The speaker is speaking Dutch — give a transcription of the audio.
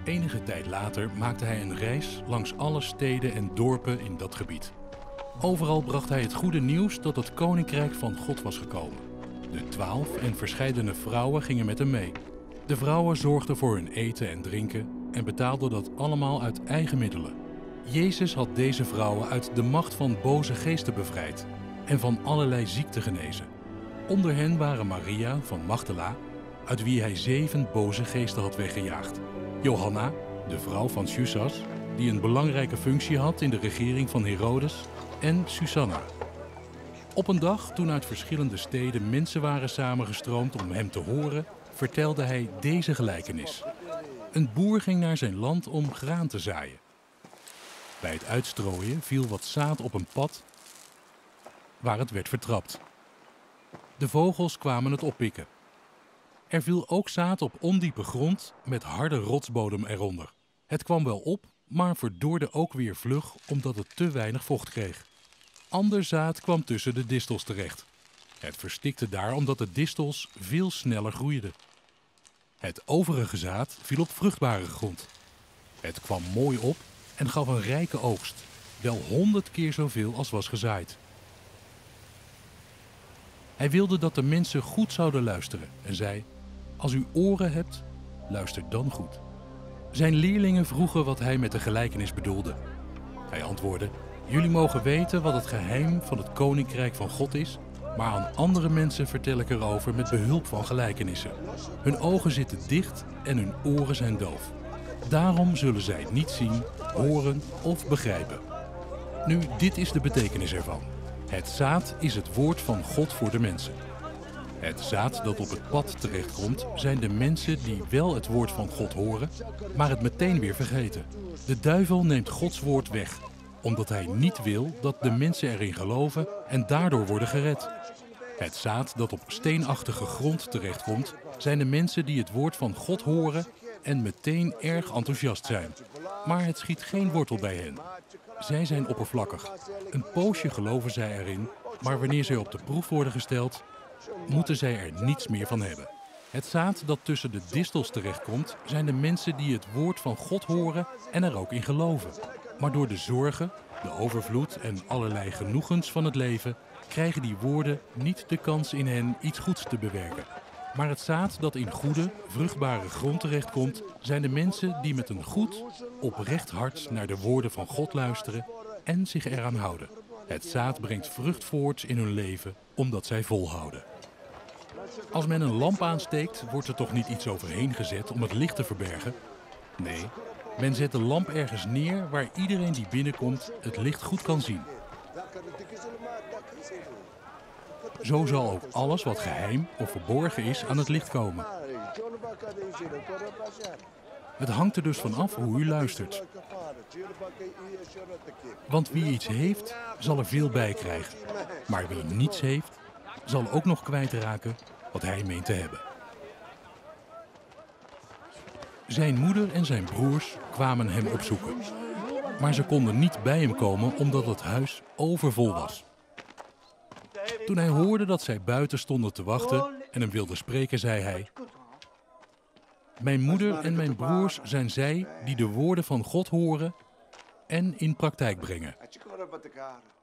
Enige tijd later maakte hij een reis langs alle steden en dorpen in dat gebied. Overal bracht hij het goede nieuws dat het koninkrijk van God was gekomen. De 12 en verscheidene vrouwen gingen met hem mee. De vrouwen zorgden voor hun eten en drinken en betaalden dat allemaal uit eigen middelen. Jezus had deze vrouwen uit de macht van boze geesten bevrijd en van allerlei ziekten genezen. Onder hen waren Maria van Magdala, uit wie hij 7 boze geesten had weggejaagd. Johanna, de vrouw van Chusas, die een belangrijke functie had in de regering van Herodes, en Susanna. Op een dag, toen uit verschillende steden mensen waren samengestroomd om hem te horen, vertelde hij deze gelijkenis. Een boer ging naar zijn land om graan te zaaien. Bij het uitstrooien viel wat zaad op een pad waar het werd vertrapt. De vogels kwamen het oppikken. Er viel ook zaad op ondiepe grond met harde rotsbodem eronder. Het kwam wel op, maar verdorde ook weer vlug omdat het te weinig vocht kreeg. Ander zaad kwam tussen de distels terecht. Het verstikte daar omdat de distels veel sneller groeiden. Het overige zaad viel op vruchtbare grond. Het kwam mooi op en gaf een rijke oogst, wel 100 keer zoveel als was gezaaid. Hij wilde dat de mensen goed zouden luisteren en zei: als u oren hebt, luister dan goed. Zijn leerlingen vroegen wat hij met de gelijkenis bedoelde. Hij antwoordde: jullie mogen weten wat het geheim van het koninkrijk van God is, maar aan andere mensen vertel ik erover met behulp van gelijkenissen. Hun ogen zitten dicht en hun oren zijn doof. Daarom zullen zij niet zien, horen of begrijpen. Nu, dit is de betekenis ervan. Het zaad is het woord van God voor de mensen. Het zaad dat op het pad terechtkomt zijn de mensen die wel het woord van God horen, maar het meteen weer vergeten. De duivel neemt Gods woord weg, omdat hij niet wil dat de mensen erin geloven en daardoor worden gered. Het zaad dat op steenachtige grond terechtkomt zijn de mensen die het woord van God horen en meteen erg enthousiast zijn. Maar het schiet geen wortel bij hen. Zij zijn oppervlakkig. Een poosje geloven zij erin, maar wanneer zij op de proef worden gesteld, moeten zij er niets meer van hebben. Het zaad dat tussen de distels terechtkomt zijn de mensen die het woord van God horen en er ook in geloven. Maar door de zorgen, de overvloed en allerlei genoegens van het leven krijgen die woorden niet de kans in hen iets goeds te bewerken. Maar het zaad dat in goede, vruchtbare grond terechtkomt zijn de mensen die met een goed, oprecht hart naar de woorden van God luisteren en zich eraan houden. Het zaad brengt vrucht voort in hun leven omdat zij volhouden. Als men een lamp aansteekt, wordt er toch niet iets overheen gezet om het licht te verbergen? Nee, men zet de lamp ergens neer waar iedereen die binnenkomt het licht goed kan zien. Zo zal ook alles wat geheim of verborgen is aan het licht komen. Het hangt er dus van af hoe u luistert. Want wie iets heeft, zal er veel bij krijgen. Maar wie niets heeft, zal ook nog kwijtraken wat hij meent te hebben. Zijn moeder en zijn broers kwamen hem opzoeken. Maar ze konden niet bij hem komen omdat het huis overvol was. Toen hij hoorde dat zij buiten stonden te wachten en hem wilden spreken, zei hij: mijn moeder en mijn broers zijn zij die de woorden van God horen en in praktijk brengen.